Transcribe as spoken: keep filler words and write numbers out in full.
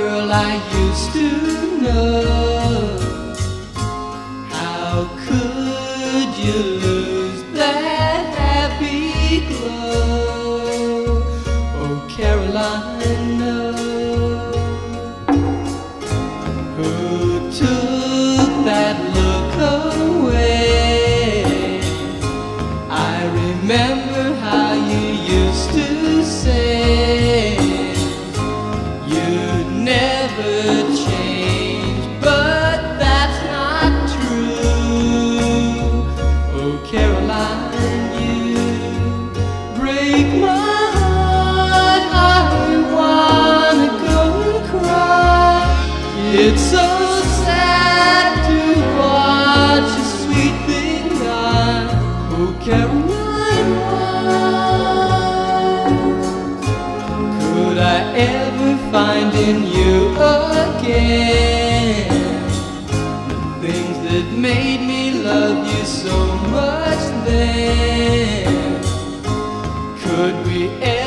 girl I used to know. How could you lose that happy glow? Oh, Caroline, no. Who took that look away? I remember how you used to say you'd never change, but that's not true. Oh, Caroline, you break my heart. I wanna go and cry. It's so sad to watch a sweet thing die. Oh, Caroline, why could I ever find in you again the things that made me love you so much then? Could we ever